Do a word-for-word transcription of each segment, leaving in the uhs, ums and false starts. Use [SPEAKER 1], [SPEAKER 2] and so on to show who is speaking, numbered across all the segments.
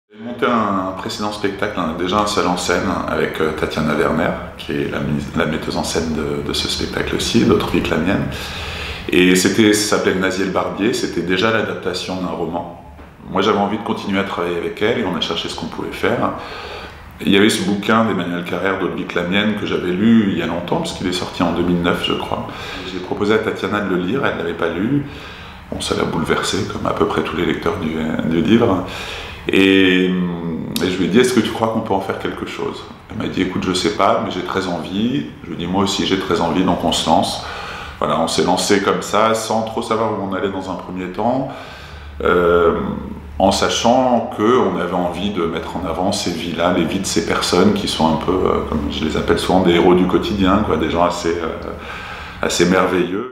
[SPEAKER 1] J'ai monté un précédent spectacle, déjà un seul en scène, avec Tatiana Werner, qui est la, la metteuse en scène de, de ce spectacle aussi, D'autres vies que la mienne. Et c'était, ça s'appelait Nasie et le Barbier, c'était déjà l'adaptation d'un roman. Moi j'avais envie de continuer à travailler avec elle et on a cherché ce qu'on pouvait faire. Il y avait ce bouquin d'Emmanuel Carrère, D'autres vies que la mienne, que j'avais lu il y a longtemps, puisqu'il est sorti en deux mille neuf, je crois. J'ai proposé à Tatiana de le lire, elle ne l'avait pas lu. Bon, ça l'a bouleversé, comme à peu près tous les lecteurs du, du livre. Et, et je lui ai dit, est-ce que tu crois qu'on peut en faire quelque chose? Elle m'a dit, écoute, je sais pas, mais j'ai très envie. Je lui ai dit, moi aussi j'ai très envie, donc on se lance. Voilà, on s'est lancé comme ça, sans trop savoir où on allait dans un premier temps, euh, en sachant qu'on avait envie de mettre en avant ces vies-là, les vies de ces personnes qui sont un peu, euh, comme je les appelle souvent, des héros du quotidien, quoi, des gens assez, euh, assez merveilleux.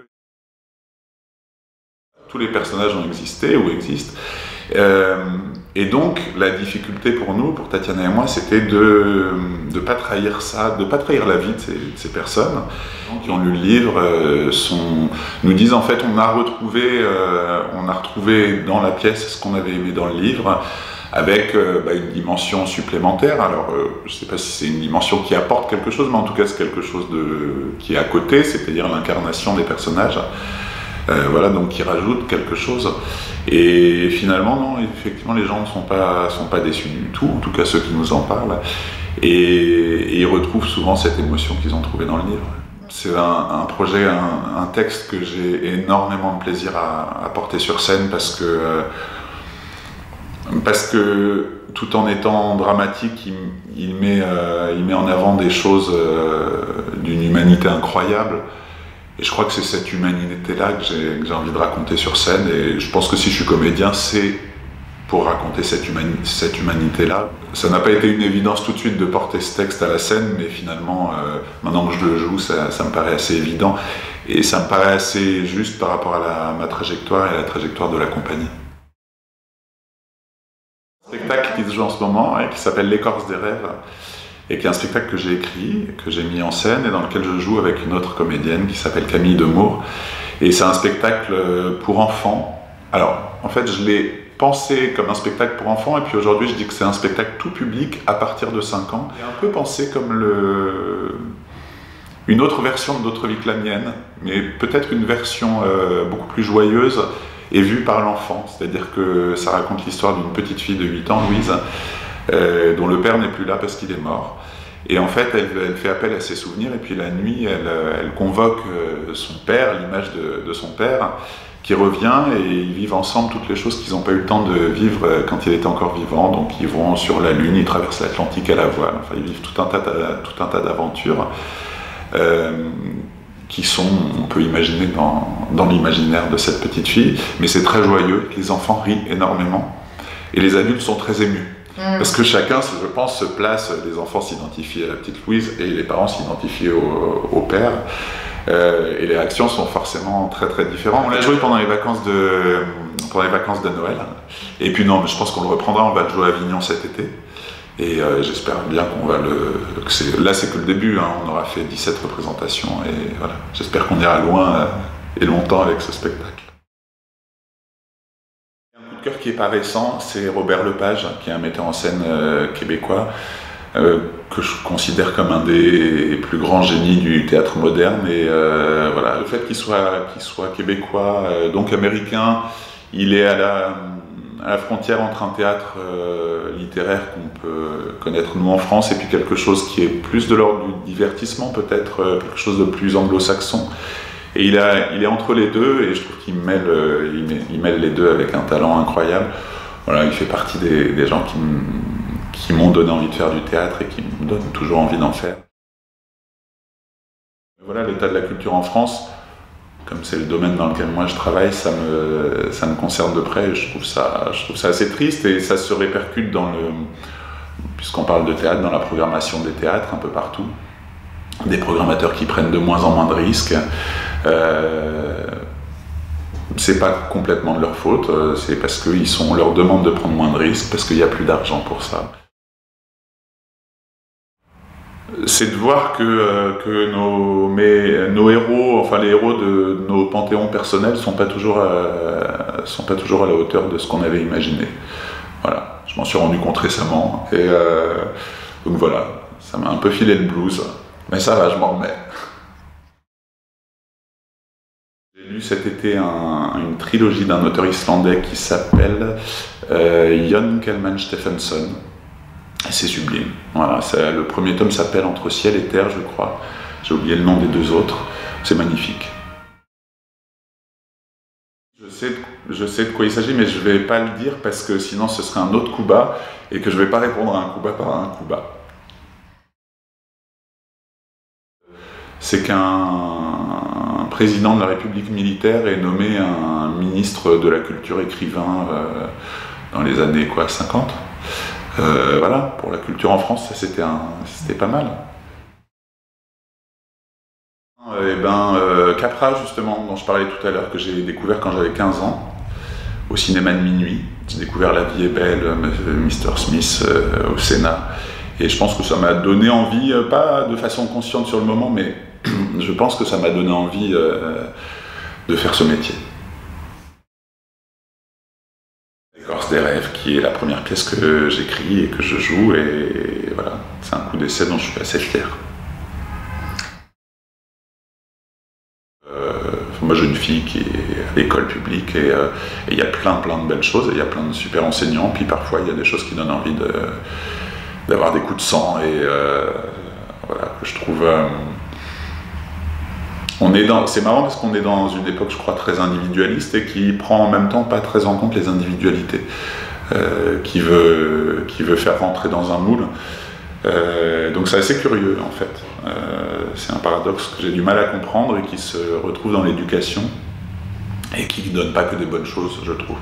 [SPEAKER 1] Tous les personnages ont existé ou existent. Euh, et donc, la difficulté pour nous, pour Tatiana et moi, c'était de ne pas trahir ça, de ne pas trahir la vie de ces, de ces personnes qui ont lu le livre, euh, sont, nous disent en fait, on a retrouvé, euh, on a retrouvé dans la pièce ce qu'on avait aimé dans le livre, avec euh, bah, une dimension supplémentaire. Alors, euh, je ne sais pas si c'est une dimension qui apporte quelque chose, mais en tout cas, c'est quelque chose de, qui est à côté, c'est-à-dire l'incarnation des personnages. Euh, voilà, donc qui rajoute quelque chose. Et finalement, non, effectivement, les gens ne sont pas, sont pas déçus du tout, en tout cas ceux qui nous en parlent. Et, et ils retrouvent souvent cette émotion qu'ils ont trouvée dans le livre. C'est un, un projet, un, un texte que j'ai énormément de plaisir à, à porter sur scène parce que, euh, parce que tout en étant dramatique, il, il, met, euh, il met en avant des choses euh, d'une humanité incroyable. Et je crois que c'est cette humanité-là que j'ai envie de raconter sur scène. Et je pense que si je suis comédien, c'est pour raconter cette, humani cette humanité-là. Ça n'a pas été une évidence tout de suite de porter ce texte à la scène, mais finalement, euh, maintenant que je le joue, ça, ça me paraît assez évident. Et ça me paraît assez juste par rapport à, la, à ma trajectoire et à la trajectoire de la compagnie. Un spectacle qui se joue en ce moment, hein, qui s'appelle L'écorce des rêves, et qui est un spectacle que j'ai écrit, que j'ai mis en scène et dans lequel je joue avec une autre comédienne qui s'appelle Camille Demour. Et c'est un spectacle pour enfants. Alors, en fait, je l'ai pensé comme un spectacle pour enfants et puis aujourd'hui, je dis que c'est un spectacle tout public à partir de cinq ans. Et un peu pensé comme le... une autre version de D'autres vies que la mienne, mais peut-être une version euh, beaucoup plus joyeuse et vue par l'enfant. C'est-à-dire que ça raconte l'histoire d'une petite fille de huit ans, Louise, Euh, dont le père n'est plus là parce qu'il est mort. Et en fait, elle, elle fait appel à ses souvenirs, et puis la nuit, elle, elle convoque euh, son père, l'image de, de son père, qui revient, et ils vivent ensemble toutes les choses qu'ils n'ont pas eu le temps de vivre quand il était encore vivant. Donc ils vont sur la Lune, ils traversent l'Atlantique à la voile, enfin ils vivent tout un tas, tout un tas d'aventures euh, qui sont, on peut imaginer, dans, dans l'imaginaire de cette petite fille, mais c'est très joyeux, les enfants rient énormément, et les adultes sont très émus. Parce que chacun, je pense, se place, les enfants s'identifient à la petite Louise et les parents s'identifient au, au père. Euh, et les réactions sont forcément très très différentes. On l'a joué pendant les vacances de, pendant les vacances de Noël. Et puis non, mais je pense qu'on le reprendra, on va le jouer à Avignon cet été. Et euh, j'espère bien qu'on va le... Que là c'est que le début, hein, on aura fait dix-sept représentations. Et voilà, j'espère qu'on ira loin et longtemps avec ce spectacle. Qui est pas récent, c'est Robert Lepage, qui est un metteur en scène euh, québécois, euh, que je considère comme un des plus grands génies du théâtre moderne. Et euh, voilà, le fait qu'il soit, qu'il soit québécois, euh, donc américain, il est à la, à la frontière entre un théâtre euh, littéraire qu'on peut connaître nous en France et puis quelque chose qui est plus de l'ordre du divertissement, peut-être euh, quelque chose de plus anglo-saxon. Et il, a, il est entre les deux, et je trouve qu'il mêle, il, il mêle les deux avec un talent incroyable. Voilà, il fait partie des, des gens qui m'ont donné envie de faire du théâtre et qui me donnent toujours envie d'en faire. Voilà, l'état de la culture en France, comme c'est le domaine dans lequel moi je travaille, ça me, ça me concerne de près, et je trouve ça, je trouve ça assez triste, et ça se répercute dans le, puisqu'on parle de théâtre, dans la programmation des théâtres un peu partout. Des programmateurs qui prennent de moins en moins de risques. Euh, c'est pas complètement de leur faute, c'est parce qu'ils sont, on leur demande de prendre moins de risques, parce qu'il n'y a plus d'argent pour ça. C'est de voir que, euh, que nos, mais, nos héros, enfin les héros de nos panthéons personnels, sont pas toujours, euh, sont pas toujours à la hauteur de ce qu'on avait imaginé. Voilà. Je Je m'en suis rendu compte récemment. Et euh, donc voilà, ça m'a un peu filé le blues. Mais ça va, je m'en remets. J'ai lu cet été un, une trilogie d'un auteur islandais qui s'appelle euh, Jon Kallman Stephenson. Et c'est sublime. Voilà, le premier tome s'appelle Entre ciel et terre, je crois. J'ai oublié le nom des deux autres. C'est magnifique. Je sais, je sais de quoi il s'agit, mais je ne vais pas le dire parce que sinon ce serait un autre coup bas et que je ne vais pas répondre à un coup bas par un coup bas. C'est qu'un président de la République militaire est nommé un ministre de la culture écrivain euh, dans les années quoi, cinquante. Euh, voilà, pour la culture en France, c'était pas mal. Et ben, euh, Capra, justement, dont je parlais tout à l'heure, que j'ai découvert quand j'avais quinze ans, au cinéma de minuit. J'ai découvert La vie est belle, mister Smith euh, au Sénat. Et je pense que ça m'a donné envie, euh, pas de façon consciente sur le moment, mais je pense que ça m'a donné envie euh, de faire ce métier. L'écorce des rêves, qui est la première pièce que j'écris et que je joue, et voilà, c'est un coup d'essai dont je suis assez fier. Moi j'ai une fille qui est à l'école publique et il euh, y a plein plein de belles choses, il y a plein de super enseignants, puis parfois il y a des choses qui donnent envie d'avoir de, des coups de sang et euh, voilà, que je trouve... Euh, on est dans, c'est marrant parce qu'on est dans une époque je crois très individualiste et qui prend en même temps pas très en compte les individualités, euh, qui, veut, qui veut faire rentrer dans un moule. Euh, donc c'est assez curieux en fait, euh, c'est un paradoxe que j'ai du mal à comprendre et qui se retrouve dans l'éducation et qui ne donne pas que des bonnes choses, je trouve.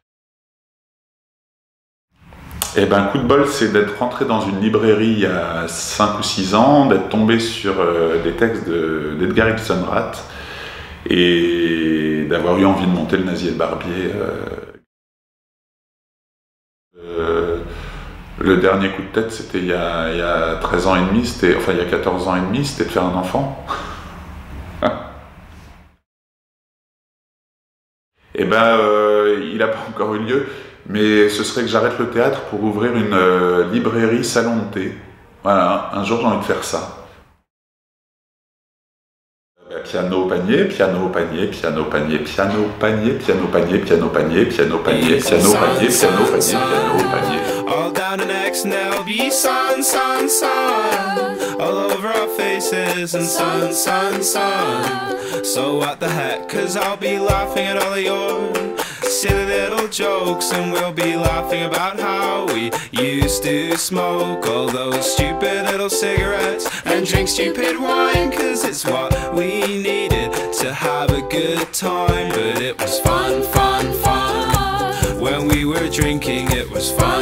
[SPEAKER 1] Et ben, coup de bol, c'est d'être rentré dans une librairie il y a cinq ou six ans, d'être tombé sur euh, des textes d'Edgar Ilsenrath et d'avoir eu envie de monter le Nazi et le Barbier. Euh, euh, Le dernier coup de tête, c'était il, il y a treize ans et demi, enfin il y a quatorze ans et demi, c'était de faire un enfant. Et ben, euh, il n'a pas encore eu lieu, mais ce serait que j'arrête le théâtre pour ouvrir une euh, librairie salon de thé. Voilà, un jour j'ai envie de faire ça. Piano, panier, piano, panier, piano, panier, piano, panier, piano, panier, piano, panier, piano, panier, piano, panier, piano, panier, piano, panier.
[SPEAKER 2] All down the next and there'll be sun, sun, sun all over our faces and sun, sun, sun. So what the heck, cause I'll be laughing at all of your silly little jokes, and we'll be laughing about how we used to smoke all those stupid little cigarettes and drink stupid wine, cause it's what we needed to have a good time. But it was fun, fun, fun when we were drinking, it was fun.